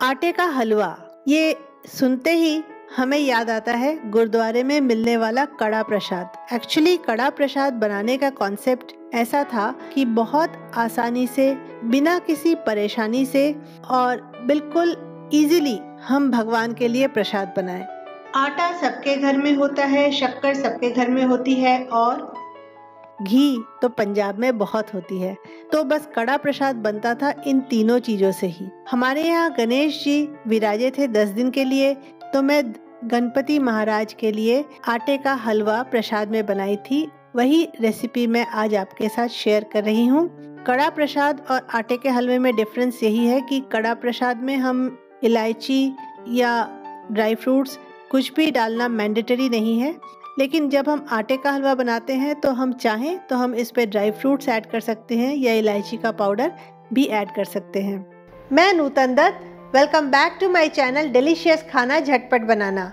आटे का हलवा, ये सुनते ही हमें याद आता है गुरुद्वारे में मिलने वाला कड़ा प्रसाद। एक्चुअली कड़ा प्रसाद बनाने का कॉन्सेप्ट ऐसा था कि बहुत आसानी से, बिना किसी परेशानी से और बिल्कुल इजीली हम भगवान के लिए प्रसाद बनाएं। आटा सबके घर में होता है, शक्कर सबके घर में होती है और घी तो पंजाब में बहुत होती है। तो बस कड़ा प्रसाद बनता था इन तीनों चीजों से ही। हमारे यहाँ गणेश जी विराजे थे 10 दिन के लिए, तो मैं गणपति महाराज के लिए आटे का हलवा प्रसाद में बनाई थी। वही रेसिपी मैं आज आपके साथ शेयर कर रही हूँ। कड़ा प्रसाद और आटे के हलवे में डिफरेंस यही है कि कड़ा प्रसाद में हम इलायची या ड्राई फ्रूट्स कुछ भी डालना मैंडेटरी नहीं है, लेकिन जब हम आटे का हलवा बनाते हैं तो हम चाहें तो हम इस पे ड्राई फ्रूट्स ऐड कर सकते हैं या इलायची का पाउडर भी ऐड कर सकते हैं। मैं Nutan Dutt, welcome back to my channel delicious खाना झटपट बनाना।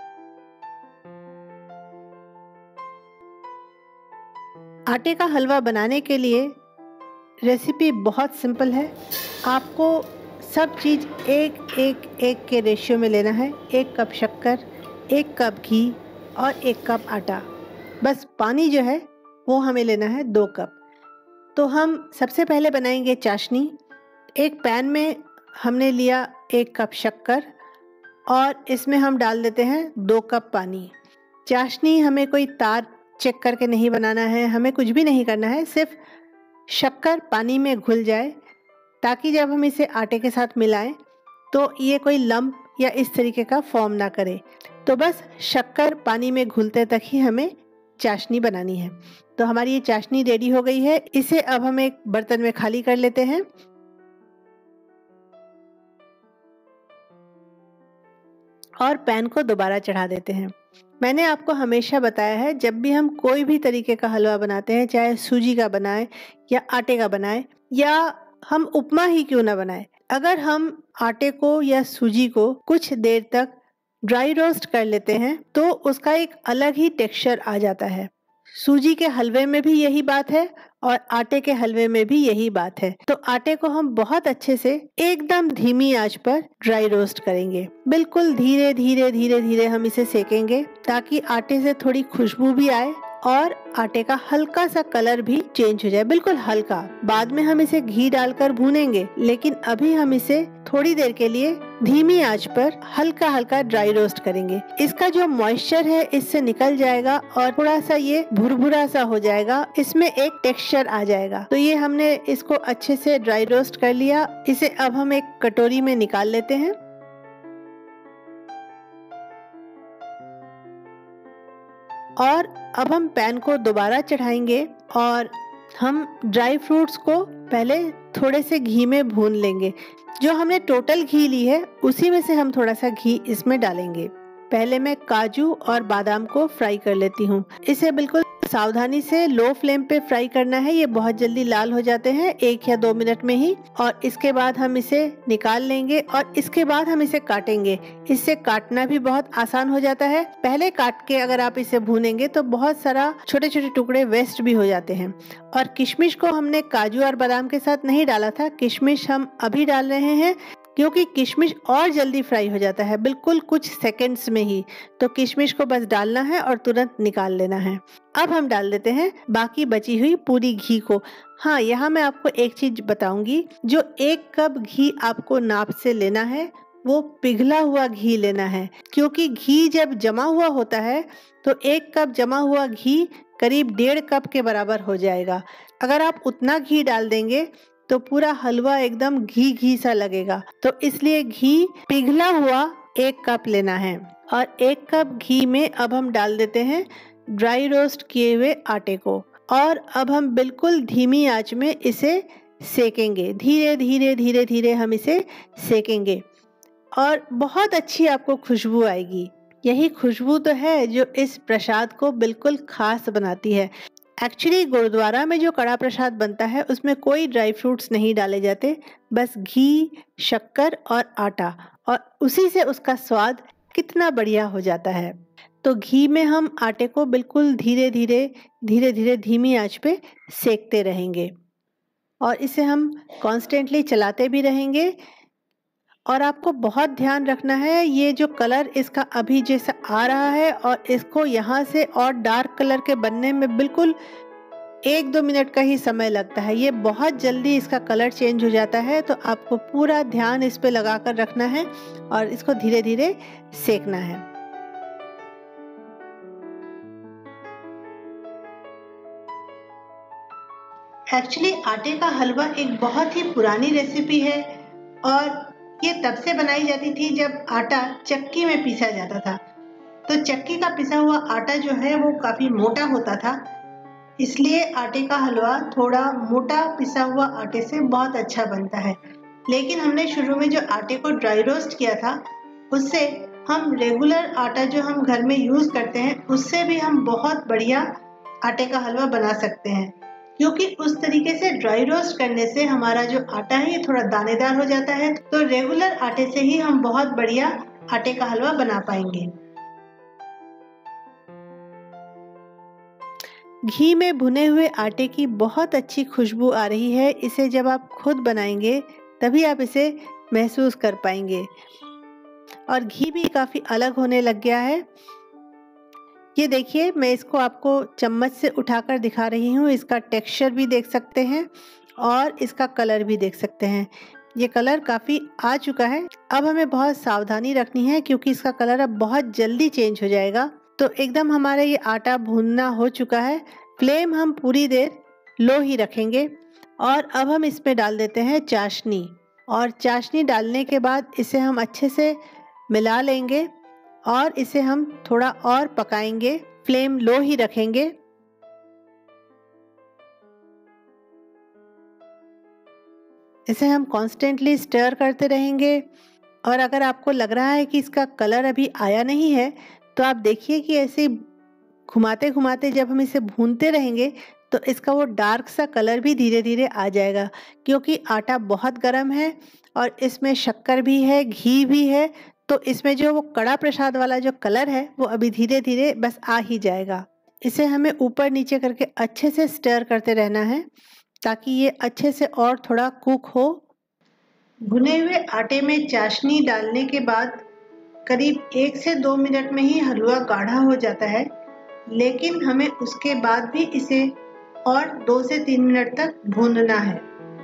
आटे का हलवा बनाने के लिए रेसिपी बहुत सिंपल है। आपको सब चीज़ एक के रेशियो में लेना है। 1 कप शक्कर, 1 कप घी और 1 कप आटा। बस पानी जो है वो हमें लेना है 2 कप। तो हम सबसे पहले बनाएंगे चाशनी। एक पैन में हमने लिया 1 कप शक्कर और इसमें हम डाल देते हैं 2 कप पानी। चाशनी हमें कोई तार चेक करके नहीं बनाना है, हमें कुछ भी नहीं करना है, सिर्फ शक्कर पानी में घुल जाए ताकि जब हम इसे आटे के साथ मिलाएं तो ये कोई लंप या इस तरीके का फॉर्म ना करे। तो बस शक्कर पानी में घुलते तक ही हमें चाशनी बनानी है। तो हमारी ये चाशनी रेडी हो गई है। इसे अब हम एक बर्तन में खाली कर लेते हैं और पैन को दोबारा चढ़ा देते हैं। मैंने आपको हमेशा बताया है, जब भी हम कोई भी तरीके का हलवा बनाते हैं, चाहे सूजी का बनाएं या आटे का बनाएं या हम उपमा ही क्यों ना बनाएं, अगर हम आटे को या सूजी को कुछ देर तक ड्राई रोस्ट कर लेते हैं तो उसका एक अलग ही टेक्सचर आ जाता है। सूजी के हलवे में भी यही बात है और आटे के हलवे में भी यही बात है। तो आटे को हम बहुत अच्छे से एकदम धीमी आंच पर ड्राई रोस्ट करेंगे। बिल्कुल धीरे धीरे हम इसे सेकेंगे ताकि आटे से थोड़ी खुशबू भी आए और आटे का हल्का सा कलर भी चेंज हो जाए, बिल्कुल हल्का। बाद में हम इसे घी डालकर भूनेंगे, लेकिन अभी हम इसे थोड़ी देर के लिए धीमी आंच पर हल्का हल्का ड्राई रोस्ट करेंगे। इसका जो मॉइस्चर है इससे निकल जाएगा और थोड़ा सा ये भुरभुरा सा हो जाएगा, इसमें एक टेक्सचर आ जाएगा। तो ये हमने इसको अच्छे से ड्राई रोस्ट कर लिया। इसे अब हम एक कटोरी में निकाल लेते हैं और अब हम पैन को दोबारा चढ़ाएंगे और हम ड्राई फ्रूट्स को पहले थोड़े से घी में भून लेंगे। जो हमने टोटल घी ली है उसी में से हम थोड़ा सा घी इसमें डालेंगे। पहले मैं काजू और बादाम को फ्राई कर लेती हूँ। इसे बिल्कुल सावधानी से लो फ्लेम पे फ्राई करना है, ये बहुत जल्दी लाल हो जाते हैं 1 या 2 मिनट में ही। और इसके बाद हम इसे निकाल लेंगे और इसके बाद हम इसे काटेंगे। इससे काटना भी बहुत आसान हो जाता है। पहले काट के अगर आप इसे भूनेंगे तो बहुत सारा छोटे छोटे टुकड़े वेस्ट भी हो जाते हैं। और किशमिश को हमने काजू और बादाम के साथ नहीं डाला था, किशमिश हम अभी डाल रहे हैं क्योंकि किशमिश और जल्दी फ्राई हो जाता है, बिल्कुल कुछ सेकंड्स में ही। तो किशमिश को बस डालना है और तुरंत निकाल लेना है। अब हम डाल देते हैं बाकी बची हुई पूरी घी को। हाँ, यहाँ मैं आपको एक चीज बताऊंगी, जो 1 कप घी आपको नाप से लेना है वो पिघला हुआ घी लेना है, क्योंकि घी जब जमा हुआ होता है तो 1 कप जमा हुआ घी करीब 1.5 कप के बराबर हो जाएगा। अगर आप उतना घी डाल देंगे तो पूरा हलवा एकदम घी सा लगेगा। तो इसलिए घी पिघला हुआ 1 कप लेना है। और 1 कप घी में अब हम डाल देते हैं ड्राई रोस्ट किए हुए आटे को और अब हम बिल्कुल धीमी आंच में इसे सेकेंगे। धीरे धीरे हम इसे सेकेंगे और बहुत अच्छी आपको खुशबू आएगी। यही खुशबू तो है जो इस प्रसाद को बिल्कुल खास बनाती है। एक्चुअली गुरुद्वारा में जो कड़ा प्रसाद बनता है उसमें कोई ड्राई फ्रूट्स नहीं डाले जाते, बस घी, शक्कर और आटा, और उसी से उसका स्वाद कितना बढ़िया हो जाता है। तो घी में हम आटे को बिल्कुल धीरे धीरे धीमी आंच पे सेकते रहेंगे और इसे हम कॉन्स्टेंटली चलाते भी रहेंगे और आपको बहुत ध्यान रखना है, ये जो कलर इसका अभी जैसा आ रहा है और इसको यहाँ से और डार्क कलर के बनने में बिल्कुल 1-2 मिनट का ही समय लगता है। ये बहुत जल्दी इसका कलर चेंज हो जाता है, तो आपको पूरा ध्यान इस पे लगा कर रखना है और इसको धीरे धीरे सेकना है। एक्चुअली आटे का हलवा एक बहुत ही पुरानी रेसिपी है और ये तब से बनाई जाती थी जब आटा चक्की में पीसा जाता था। तो चक्की का पिसा हुआ आटा जो है वो काफ़ी मोटा होता था, इसलिए आटे का हलवा थोड़ा मोटा पिसा हुआ आटे से बहुत अच्छा बनता है। लेकिन हमने शुरू में जो आटे को ड्राई रोस्ट किया था, उससे हम रेगुलर आटा जो हम घर में यूज़ करते हैं उससे भी हम बहुत बढ़िया आटे का हलवा बना सकते हैं, क्योंकि उस तरीके से ड्राई रोस्ट करने से हमारा जो आटा है ये थोड़ा दानेदार हो जाता है। तो रेगुलर आटे से ही हम बहुत बढ़िया आटे का हलवा बना पाएंगे। घी में भुने हुए आटे की बहुत अच्छी खुशबू आ रही है। इसे जब आप खुद बनाएंगे तभी आप इसे महसूस कर पाएंगे और घी भी काफ़ी अलग होने लग गया है। ये देखिए, मैं इसको आपको चम्मच से उठाकर दिखा रही हूँ। इसका टेक्सचर भी देख सकते हैं और इसका कलर भी देख सकते हैं। ये कलर काफ़ी आ चुका है। अब हमें बहुत सावधानी रखनी है क्योंकि इसका कलर अब बहुत जल्दी चेंज हो जाएगा। तो एकदम हमारा ये आटा भूनना हो चुका है। फ्लेम हम पूरी देर लो ही रखेंगे और अब हम इसमें डाल देते हैं चाशनी, और चाशनी डालने के बाद इसे हम अच्छे से मिला लेंगे और इसे हम थोड़ा और पकाएंगे। फ्लेम लो ही रखेंगे। इसे हम कॉन्स्टेंटली स्टर करते रहेंगे और अगर आपको लग रहा है कि इसका कलर अभी आया नहीं है तो आप देखिए कि ऐसे घुमाते घुमाते जब हम इसे भूनते रहेंगे तो इसका वो डार्क सा कलर भी धीरे धीरे आ जाएगा, क्योंकि आटा बहुत गर्म है और इसमें शक्कर भी है, घी भी है, तो इसमें जो वो कड़ा प्रसाद वाला जो कलर है वो अभी धीरे धीरे बस आ ही जाएगा। इसे हमें ऊपर नीचे करके अच्छे से स्टर करते रहना है ताकि ये अच्छे से और थोड़ा कुक हो। भुने हुए आटे में चाशनी डालने के बाद करीब 1 से 2 मिनट में ही हलवा गाढ़ा हो जाता है, लेकिन हमें उसके बाद भी इसे और 2 से 3 मिनट तक भूनना है।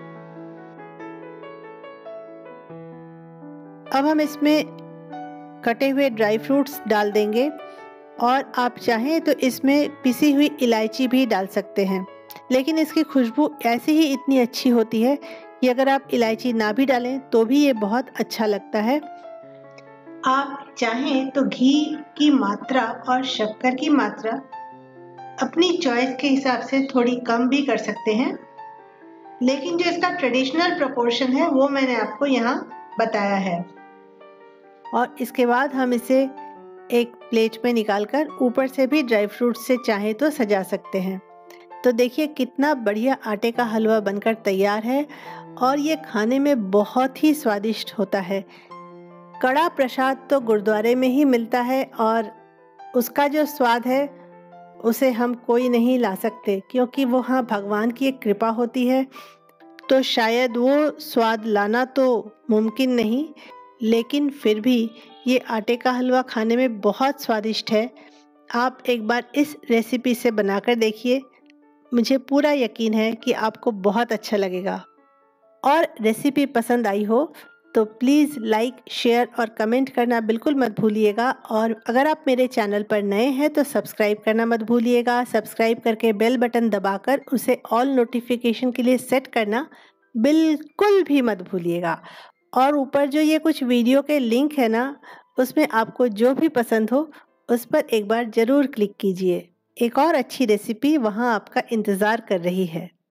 अब हम इसमें कटे हुए ड्राई फ्रूट्स डाल देंगे और आप चाहें तो इसमें पिसी हुई इलायची भी डाल सकते हैं, लेकिन इसकी खुशबू ऐसी ही इतनी अच्छी होती है कि अगर आप इलायची ना भी डालें तो भी ये बहुत अच्छा लगता है। आप चाहें तो घी की मात्रा और शक्कर की मात्रा अपनी चॉइस के हिसाब से थोड़ी कम भी कर सकते हैं, लेकिन जो इसका ट्रेडिशनल प्रोपोर्शन है वो मैंने आपको यहाँ बताया है। और इसके बाद हम इसे एक प्लेट में निकालकर ऊपर से भी ड्राई फ्रूट से चाहें तो सजा सकते हैं। तो देखिए कितना बढ़िया आटे का हलवा बनकर तैयार है और ये खाने में बहुत ही स्वादिष्ट होता है। कड़ा प्रसाद तो गुरुद्वारे में ही मिलता है और उसका जो स्वाद है उसे हम कोई नहीं ला सकते, क्योंकि वो हाँ भगवान की एक कृपा होती है, तो शायद वो स्वाद लाना तो मुमकिन नहीं, लेकिन फिर भी ये आटे का हलवा खाने में बहुत स्वादिष्ट है। आप एक बार इस रेसिपी से बनाकर देखिए, मुझे पूरा यकीन है कि आपको बहुत अच्छा लगेगा। और रेसिपी पसंद आई हो तो प्लीज़ लाइक, शेयर और कमेंट करना बिल्कुल मत भूलिएगा। और अगर आप मेरे चैनल पर नए हैं तो सब्सक्राइब करना मत भूलिएगा। सब्सक्राइब करके बेल बटन दबाकर उसे ऑल नोटिफिकेशन के लिए सेट करना बिल्कुल भी मत भूलिएगा। और ऊपर जो ये कुछ वीडियो के लिंक है ना, उसमें आपको जो भी पसंद हो उस पर एक बार ज़रूर क्लिक कीजिए। एक और अच्छी रेसिपी वहाँ आपका इंतज़ार कर रही है।